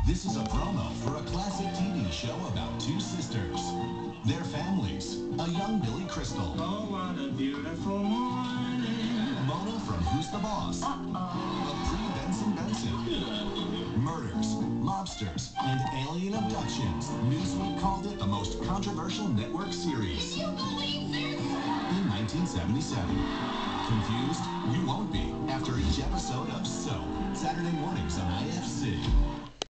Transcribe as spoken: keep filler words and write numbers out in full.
This is a promo for a classic T V show about two sisters, their families, a young Billy Crystal. Oh, what a beautiful morning. Mona from Who's the Boss? Uh-oh. A pre-Benson Benson. Murders, lobsters, and alien abductions. Newsweek called it the most controversial network series. Can you believe this? In nineteen seventy-seven. Confused? You won't be after each episode of Soap. Saturday mornings on I F C.